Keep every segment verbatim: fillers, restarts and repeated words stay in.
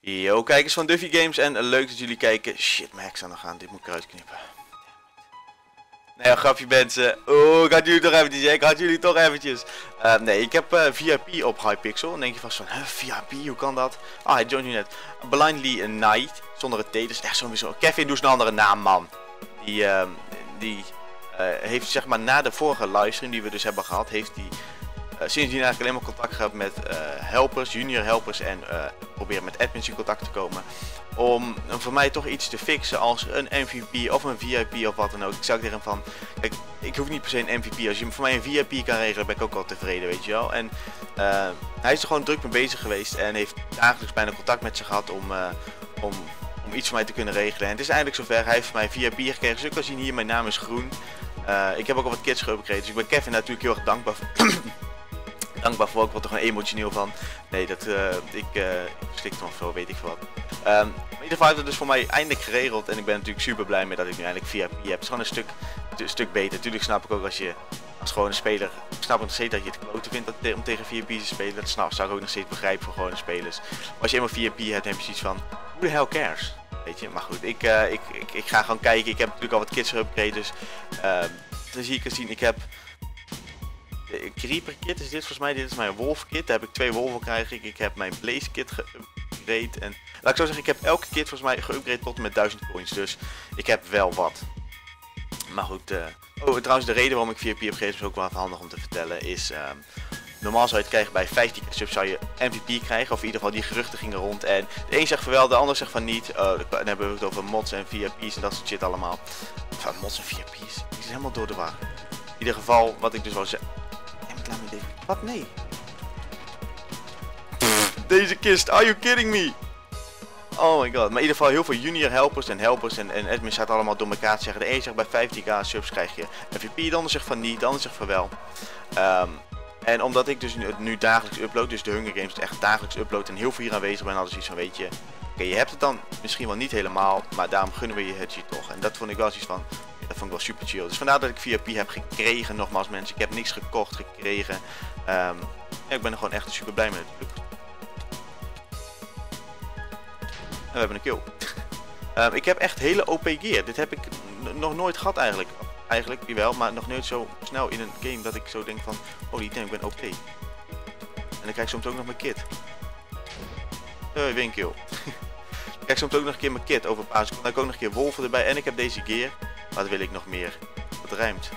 Yo, kijkers van Duffy Games en leuk dat jullie kijken. Shit, mijn heks aan de gaan, dit moet ik eruit knippen. Nee, grapje mensen. Oh, ik had jullie toch eventjes, ik had jullie toch eventjes. Uh, nee, ik heb uh, V I P op Hypixel. Dan denk je vast van, huh, V I P, hoe kan dat? Ah, hij joint nu net. Blindly Night, zonder het T, dus echt zo'n zo. Kevin, doe eens een andere naam, man. Die, uh, die uh, heeft zeg maar na de vorige livestream die we dus hebben gehad, heeft die... Uh, sindsdien eigenlijk alleen maar contact gehad met uh, helpers, junior helpers en uh, proberen met admins in contact te komen. Om um, voor mij toch iets te fixen als een M V P of een V I P of wat dan ook. Ik zou zeggen van, kijk, ik hoef niet per se een M V P. Als je voor mij een V I P kan regelen, ben ik ook wel tevreden, weet je wel. En uh, hij is er gewoon druk mee bezig geweest en heeft dagelijks bijna contact met ze gehad om, uh, om, om iets voor mij te kunnen regelen. En het is eindelijk zover, hij heeft voor mij V I P gekregen. Dus ik kan zien hier, mijn naam is groen. Uh, ik heb ook al wat kits geüpgraded, dus ik ben Kevin natuurlijk heel erg dankbaar voor. Dankbaar voor, ik word er gewoon emotioneel van. Nee, dat, uh, ik, uh, ik slik er nog veel, weet ik veel wat. Um, in ieder geval heeft het dus voor mij eindelijk geregeld. En ik ben natuurlijk super blij mee dat ik nu eindelijk V I P heb. Het is gewoon een stuk, een stuk beter. Natuurlijk snap ik ook als je, als gewoon een speler, ik snap nog steeds dat je het kloten vindt dat, om tegen V I P te spelen. Dat snap, zou ik ook nog steeds begrijpen voor gewone spelers. Maar als je eenmaal V I P hebt, heb je zoiets van, who the hell cares? Weet je, maar goed, ik, uh, ik, ik, ik ga gewoon kijken. Ik heb natuurlijk al wat kits geüpgraded, dus uh, dan zie ik het zien. Ik heb... De Creeper kit is dit volgens mij, dit is mijn Wolf kit, daar heb ik twee wolven krijg ik, ik heb mijn Blaze kit geüpgrade en laat ik zo zeggen, ik heb elke kit volgens mij geüpgrade tot en met duizend coins, dus ik heb wel wat. Maar goed, uh... oh trouwens de reden waarom ik V I P heb gegeven is ook wel even handig om te vertellen, is uh, normaal zou je het krijgen bij vijftien subs zou je M V P krijgen, of in ieder geval die geruchten gingen rond en de een zegt van wel, de ander zegt van niet, uh, dan hebben we het over mods en V I P's en dat soort shit allemaal. Van mods en V I P's, ik zit helemaal door de war. In ieder geval, wat ik dus wou zeggen. Wat? Nee. Pff, deze kist, are you kidding me? Oh my god. Maar in ieder geval heel veel junior helpers en helpers en, en admins zaten allemaal door elkaar te zeggen. De een zegt bij vijftien k subs krijg je M V P, de ander zegt van niet, de ander zegt van wel. Um, en omdat ik dus nu, nu dagelijks upload, dus de Hunger Games echt dagelijks upload en heel veel hier aanwezig ben, hadden ze iets van weet je. Oké, okay, je hebt het dan misschien wel niet helemaal, maar daarom gunnen we je het je toch. En dat vond ik wel zoiets van... Dat vond ik wel super chill. Dus vandaar dat ik V I P heb gekregen. Nogmaals mensen, ik heb niks gekocht, gekregen. Um, ja, ik ben er gewoon echt super blij mee natuurlijk. En we hebben een kill. um, ik heb echt hele O P gear. Dit heb ik nog nooit gehad eigenlijk. Eigenlijk, jawel, maar nog nooit zo snel in een game dat ik zo denk van... Oh, die denk ik ben O P. En dan krijg ik soms ook nog mijn kit. Uh, weer een kill. Ik krijg soms ook nog een keer mijn kit over een paar seconden. Dan heb ik ook nog een keer wolven erbij en ik heb deze gear. Wat wil ik nog meer? Dat rijmt.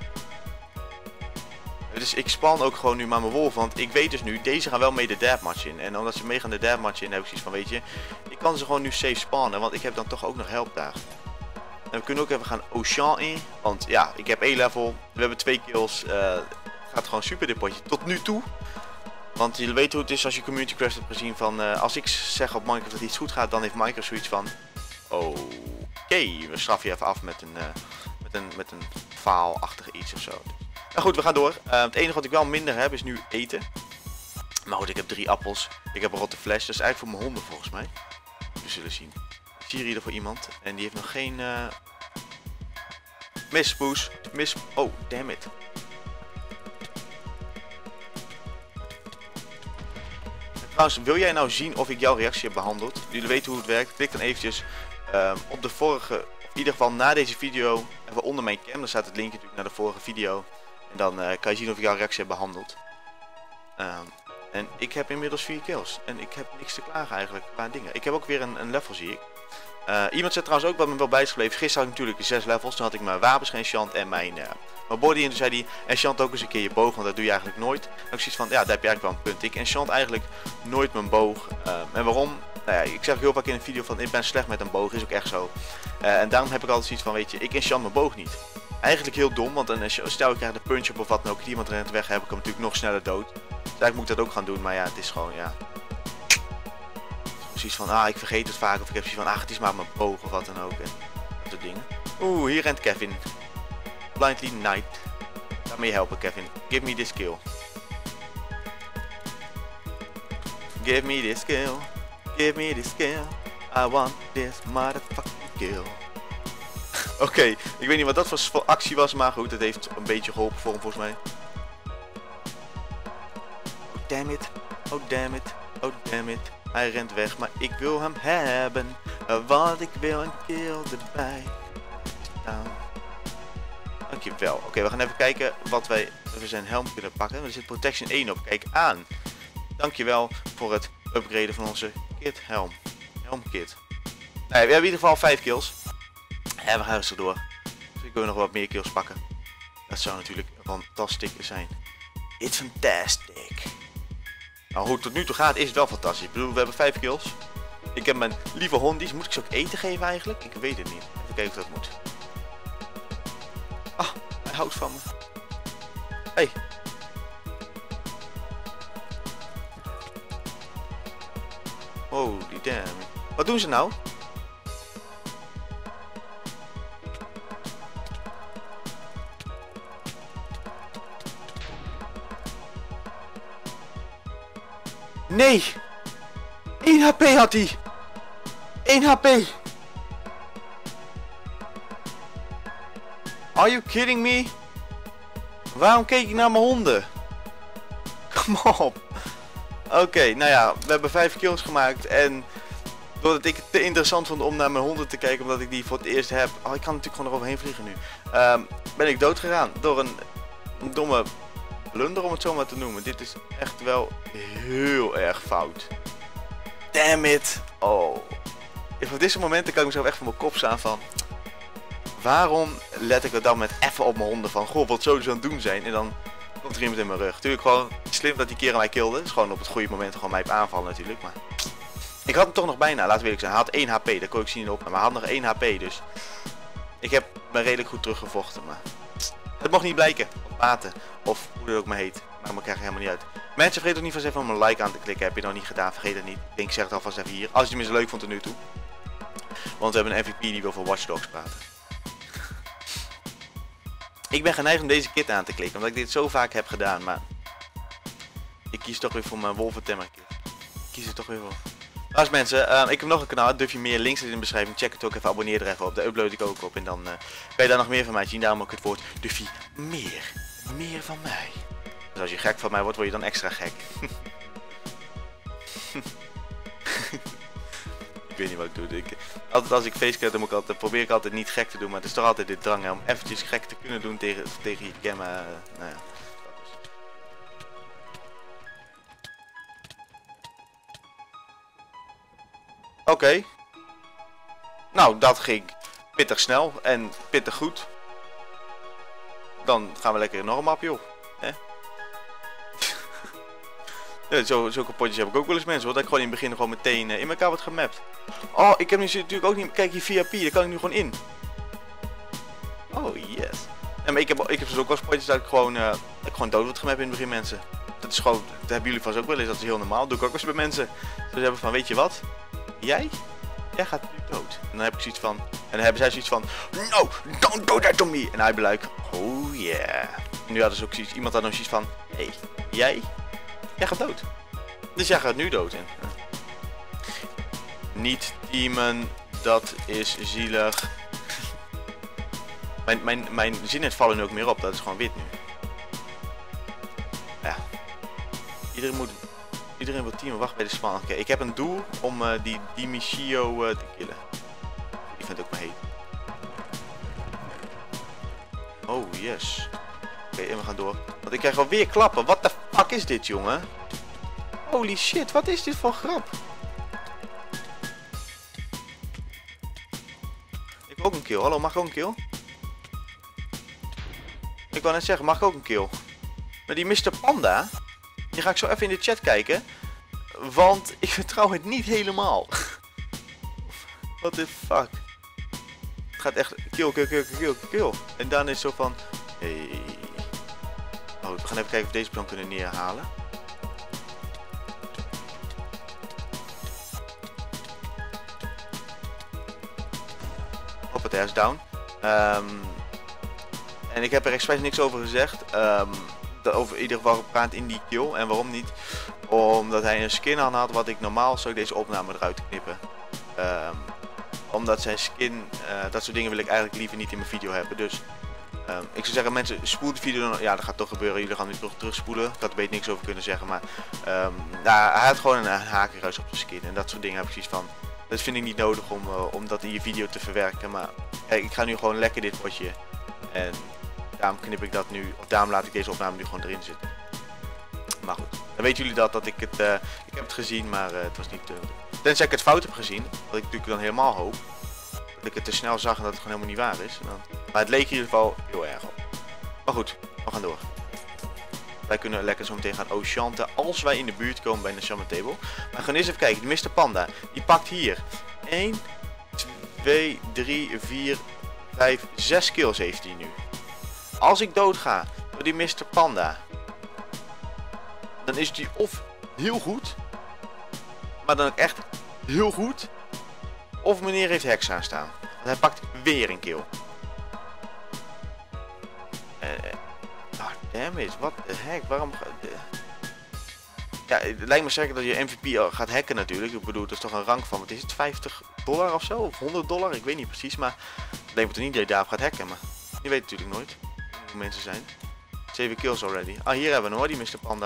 Dus ik span ook gewoon nu maar mijn wolf. Want ik weet dus nu, deze gaan wel mee de deathmatch in. En omdat ze mee gaan de deathmatch in, heb ik zoiets van, weet je, ik kan ze gewoon nu safe spannen. Want ik heb dan toch ook nog help daar. En we kunnen ook even gaan Ocean in. Want ja, ik heb één level. We hebben twee kills. Uh, het gaat gewoon super dit potje. Tot nu toe. Want je weet hoe het is als je Community Crash hebt gezien van... Uh, als ik zeg op Minecraft dat iets goed gaat, dan heeft Minecraft zoiets van... Oh... Oké, okay, we straffen je even af met een, uh, met een, met een faalachtig iets of zo. Nou goed, we gaan door. Uh, het enige wat ik wel minder heb is nu eten. Maar goed, ik heb drie appels. Ik heb een rotte fles. Dat is eigenlijk voor mijn honden volgens mij. We zullen zien. Ik zie hier ieder voor iemand. En die heeft nog geen... Uh... Miss Poes. Miss... Oh, damn it. Trouwens, wil jij nou zien of ik jouw reactie heb behandeld? Jullie weten hoe het werkt. Klik dan eventjes... Um, op de vorige, in ieder geval na deze video, even onder mijn cam, dan staat het linkje natuurlijk naar de vorige video. En dan uh, kan je zien of ik jouw reactie heb behandeld. Um, en ik heb inmiddels vier kills. En ik heb niks te klagen eigenlijk qua dingen. Ik heb ook weer een, een level zie ik. Uh, iemand zegt trouwens ook wat me wel bij is gebleven. Gisteren had ik natuurlijk zes levels. Toen had ik mijn wapens geënchant en mijn, uh, mijn body. En toen zei hij, enchant ook eens een keer je boog, want dat doe je eigenlijk nooit. En ik zoiets van, ja, daar heb je eigenlijk wel een punt. Ik enchant eigenlijk nooit mijn boog. Uh, en waarom? Nou ja, ik zeg heel vaak in een video van, ik ben slecht met een boog. Is ook echt zo. Uh, en daarom heb ik altijd zoiets van, weet je, ik enchant mijn boog niet. Eigenlijk heel dom, want dan, stel ik krijg de punch op of wat dan ook. Iemand rent weg, heb ik hem natuurlijk nog sneller dood. Dus eigenlijk moet ik dat ook gaan doen, maar ja, het is gewoon, ja... Zoiets van, ah, ik vergeet het vaak. Of ik heb zoiets van, ah, het is maar mijn boog of wat dan ook. En dat soort dingen. Oeh, hier rent Kevin. Blindly Night. Laat me je helpen, Kevin. Give me this kill. Give me this kill. Give me this kill. I want this motherfucking kill. Oké, okay, ik weet niet wat dat voor actie was, maar goed, het heeft een beetje geholpen voor hem volgens mij. Oh damn it. Oh damn it. Oh damn it. Hij rent weg, maar ik wil hem hebben. Uh, want ik wil een kill erbij. Nou. Dankjewel. Oké, okay, we gaan even kijken wat wij voor zijn helm kunnen pakken. Er zit protection één op. Kijk aan. Dankjewel voor het upgraden van onze kit helm. Helmkit. Nou, we hebben in ieder geval vijf kills. En we gaan rustig door. Dus ik wil nog wat meer kills pakken. Dat zou natuurlijk fantastisch zijn. It's fantastic. Nou, hoe het tot nu toe gaat is het wel fantastisch. Ik bedoel, we hebben vijf kills. Ik heb mijn lieve hondies. Moet ik ze ook eten geven eigenlijk? Ik weet het niet. Even kijken of dat moet. Ah, hij houdt van me. Hey. Holy damn. Wat doen ze nou? Nee! één H P had hij! één H P! Are you kidding me? Waarom keek ik naar mijn honden? Kom op! Oké, okay, nou ja, we hebben vijf kills gemaakt en doordat ik het te interessant vond om naar mijn honden te kijken, omdat ik die voor het eerst heb. Oh, ik kan natuurlijk gewoon eroverheen vliegen nu. Um, ben ik dood gegaan door een, een domme blunder, om het zo maar te noemen. Dit is echt wel heel erg fout. Damn it! Oh. Op deze momenten kan ik mezelf echt van mijn kop staan van. Waarom let ik er dan met even op mijn honden van? Goh, wat zouden ze aan het doen zijn? En dan komt er iemand in mijn rug. Natuurlijk gewoon slim dat die kerel mij kilde. Het is gewoon op het goede moment gewoon mij op aanvallen natuurlijk. Maar ik had hem toch nog bijna, laten we eerlijk zijn. Hij had één H P, dat kon ik zien op. Maar hij had nog één H P, dus ik heb me redelijk goed teruggevochten. Maar het mocht niet blijken. Of baten. Of hoe dat ook maar heet. Maar me krijg je helemaal niet uit. Mensen, vergeet ook niet van even om een like aan te klikken. Heb je nog niet gedaan, vergeet het niet. Ik denk, ik zeg het alvast even hier. Als je hem eens leuk vond tot nu toe. Want we hebben een M V P die wil voor Watch Dogs praten. Ik ben geneigd om deze kit aan te klikken, omdat ik dit zo vaak heb gedaan, maar ik kies toch weer voor mijn Wolvertemmer kit. Ik kies er toch weer voor. Als mensen, uh, ik heb nog een kanaal, Duffy Meer, links in de beschrijving, check het ook even, abonneer er even op, daar upload ik ook op en dan uh, kan je daar nog meer van mij zien, daarom ook het woord Duffy Meer, meer van mij. Dus als je gek van mij wordt, word je dan extra gek. Ik weet niet wat ik doe. Ik, altijd als ik facecam, dan moet ik altijd, probeer ik altijd niet gek te doen, maar het is toch altijd dit drang hè, om eventjes gek te kunnen doen tegen, tegen je cam. Uh, nou ja. Oké. Okay. Nou, dat ging pittig snel en pittig goed. Dan gaan we lekker nog een map, joh. Hè? Ja, zo, zulke potjes heb ik ook wel eens mensen hoor, dat ik gewoon in het begin gewoon meteen uh, in elkaar wordt gemapt. Oh, ik heb nu natuurlijk ook niet, kijk hier via P, daar kan ik nu gewoon in. Oh yes. Ja, maar ik heb, ik heb dus ook wel eens potjes dat ik gewoon, uh, dat ik gewoon dood word gemapt in het begin mensen. Dat is gewoon, dat hebben jullie vast ook wel eens, dat is heel normaal, dat doe ik ook wel eens bij mensen. Dus ze hebben van, weet je wat, jij? Jij gaat nu dood. En dan heb ik zoiets van, en dan hebben zij zoiets van, no, don't do that to me. En hij beluikt, oh yeah. En nu hadden ze ook zoiets, iemand had nog zoiets van, hé, hey, jij? Jij gaat dood. Dus jij gaat nu dood in. Ja. Niet teamen, dat is zielig. mijn, mijn, mijn zinnen vallen nu ook meer op, dat is gewoon wit nu. Ja. Iedereen moet... Iedereen wil teamen, wacht bij de span. Oké, okay, ik heb een doel om uh, die Dimicio uh, te killen. Die vindt ook maar heet. Oh yes. Oké, okay, en we gaan door. Want ik krijg alweer klappen. What the fuck is dit, jongen? Holy shit, wat is dit voor grap? Ik wil ook een kill. Hallo, mag ik ook een kill? Ik wou net zeggen, mag ik ook een kill? Maar die mister Panda, die ga ik zo even in de chat kijken. Want ik vertrouw het niet helemaal. What the fuck? Het gaat echt kill, kill, kill, kill, kill. En dan is het zo van... Hey. Oh, we gaan even kijken of we deze plan kunnen neerhalen. Hoppatee, hij is down. Um, en ik heb er expres niks over gezegd. Um, over in ieder geval gepraat in die kill. En waarom niet? Omdat hij een skin aan had wat ik normaal zou ik deze opname eruit knippen. Um, omdat zijn skin, uh, dat soort dingen wil ik eigenlijk liever niet in mijn video hebben. Dus Um, ik zou zeggen, mensen, spoel de video dan. Ja, dat gaat toch gebeuren. Jullie gaan nu toch terugspoelen. Ik had er beter niks over kunnen zeggen. Maar um, nou, hij had gewoon een, een hakenruis op zijn skin. En dat soort dingen heb ik zoiets van. Dat vind ik niet nodig om, uh, om dat in je video te verwerken. Maar kijk, ik ga nu gewoon lekker dit potje. En daarom knip ik dat nu. Of daarom laat ik deze opname nu gewoon erin zitten. Maar goed, dan weten jullie dat, dat ik het, uh, ik heb het gezien, maar uh, het was niet... Uh, tenzij ik het fout heb gezien, wat ik natuurlijk dan helemaal hoop. Dat ik het te snel zag en dat het gewoon helemaal niet waar is. En dan, maar het leek in ieder geval heel erg op. Maar goed, we gaan door. Wij kunnen lekker zo meteen gaan oceanten als wij in de buurt komen bij een enchantment table. Maar we gaan eerst even kijken, de mister Panda, die pakt hier één, twee, drie, vier, vijf, zes kills heeft hij nu. Als ik dood ga door die mister Panda, dan is die of heel goed, maar dan ook echt heel goed, of meneer heeft heks aanstaan. Want hij pakt weer een kill. Uh, oh, damn it, what the heck, waarom... Uh, ja, het lijkt me zeker dat je M V P gaat hacken natuurlijk. Ik bedoel, dat is toch een rank van, wat is het, vijftig dollar of zo? Of honderd dollar? Ik weet niet precies, maar ik denk dat er niet dat je daarop gaat hacken, maar je weet natuurlijk nooit hoe mensen zijn. zeven kills already. Ah, hier hebben we hem hoor, die mister Panda.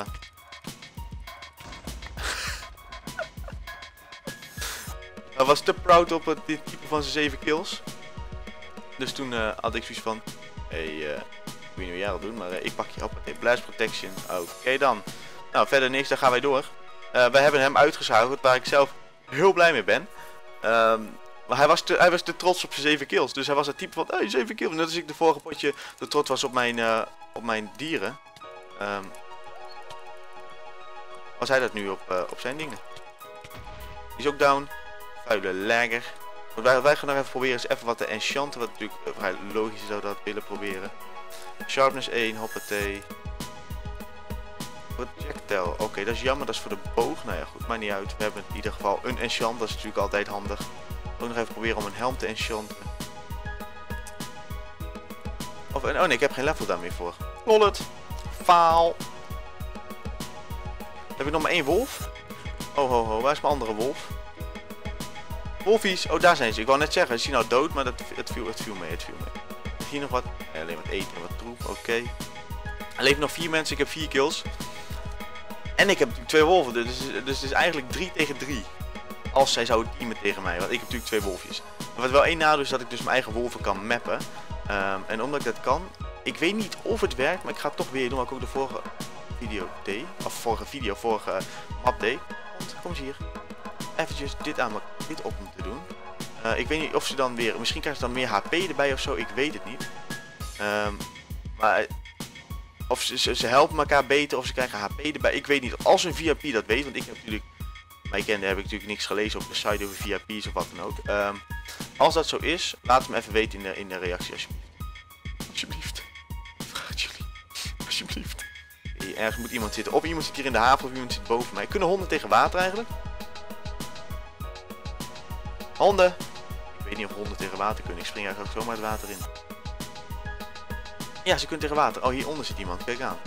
Hij was te proud op het dit type van zijn zeven kills. Dus toen uh, had ik zoiets van, hé, hey, uh, ik weet niet hoe jij dat doet, maar uh, ik pak je op. Hey, blast protection. Oké okay, dan. Nou, verder niks, dan gaan wij door. Uh, wij hebben hem uitgeschakeld, waar ik zelf heel blij mee ben. Um, maar hij was, te, hij was te trots op zijn zeven kills. Dus hij was het type van, hey, zeven kills. Net als ik de vorige potje te trots was op mijn, uh, op mijn dieren. Um, was hij dat nu op, uh, op zijn dingen. Die is ook down. Vuile lagger. Wij, wij gaan nog even proberen eens even wat te enchanten. Wat natuurlijk uh, vrij logisch is dat we dat willen proberen. Sharpness één, hoppatee. Projectile. Oké, okay, dat is jammer. Dat is voor de boog. Nou ja, goed. Maakt niet uit. We hebben in ieder geval een enchant. Dat is natuurlijk altijd handig. Ook nog even proberen om een helm te enchanten. Of, oh nee, ik heb geen level daar meer voor. Lol het. Faal. Dan heb ik nog maar één wolf. Oh ho ho, waar is mijn andere wolf? Wolfies, oh daar zijn ze. Ik wou net zeggen, is hij nou dood, maar dat, het, viel, het viel mee, het viel mee. Is hier nog wat? Nee, alleen wat eten en wat troep, oké. Okay. Er leven nog vier mensen, ik heb vier kills. En ik heb natuurlijk twee wolven, dus, dus het is eigenlijk drie tegen drie. Als zij zouden teamen tegen mij, want ik heb natuurlijk twee wolfjes. Maar wat wel één nadeel is dat ik dus mijn eigen wolven kan mappen. Um, en omdat ik dat kan, ik weet niet of het werkt, maar ik ga het toch weer doen, wat ik ook de vorige video deed. Of vorige video, vorige uh, map deed. Want, kom eens hier. Eventjes dit aan dit op moeten doen. Uh, ik weet niet of ze dan weer, misschien krijgen ze dan meer H P erbij of zo, ik weet het niet. Um, maar of ze, ze, ze helpen elkaar beter of ze krijgen H P erbij, ik weet niet. Als een V I P dat weet, want ik heb natuurlijk, mij kende heb ik natuurlijk niks gelezen op de site over V I P's of wat dan ook. Um, als dat zo is, laat het me even weten in de, in de reactie alsjeblieft. Alsjeblieft. Ik vraag het jullie. Alsjeblieft. Hier, ergens moet iemand zitten. Of iemand zit hier in de haven of iemand zit boven mij. Kunnen honden tegen water eigenlijk? Honden! Ik weet niet of honden tegen water kunnen. Ik spring eigenlijk ook zomaar het water in. Ja, ze kunnen tegen water. Oh, hieronder zit iemand. Kijk aan.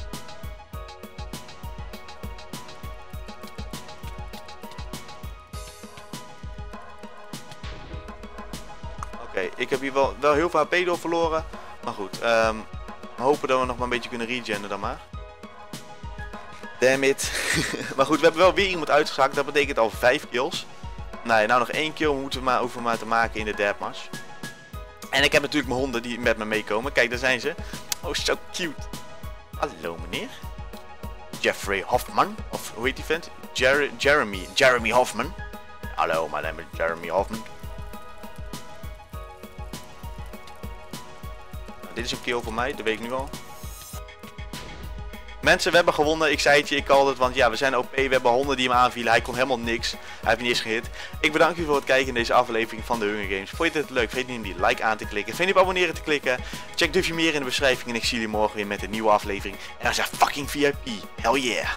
Oké, okay, ik heb hier wel, wel heel veel H P door verloren. Maar goed, um, we hopen dat we nog maar een beetje kunnen regenen dan maar. Damn it. Maar goed, we hebben wel weer iemand uitgeschakeld. Dat betekent al vijf kills. Nee, nou nog één kill moeten we maar over maar te maken in de deathmatch. En ik heb natuurlijk mijn honden die met me meekomen. Kijk, daar zijn ze. Oh, zo cute. Hallo meneer. Jeffrey Hoffman. Of hoe heet die vent? Jer Jeremy. Jeremy Hoffman. Hallo, mijn naam is Jeremy Hoffman. Nou, dit is een kill voor mij, dat weet ik nu al. Mensen, we hebben gewonnen. Ik zei het je, ik called het, want ja, we zijn O P. We hebben honden die hem aanvielen. Hij kon helemaal niks. Hij heeft niet eens gehit. Ik bedank u voor het kijken in deze aflevering van de Hunger Games. Vond je dit leuk? Vergeet niet om die like aan te klikken. Vergeet niet op abonneren te klikken. Check Duffy meer in de beschrijving. En ik zie jullie morgen weer met een nieuwe aflevering. En dan zeg fucking V I P. Hell yeah.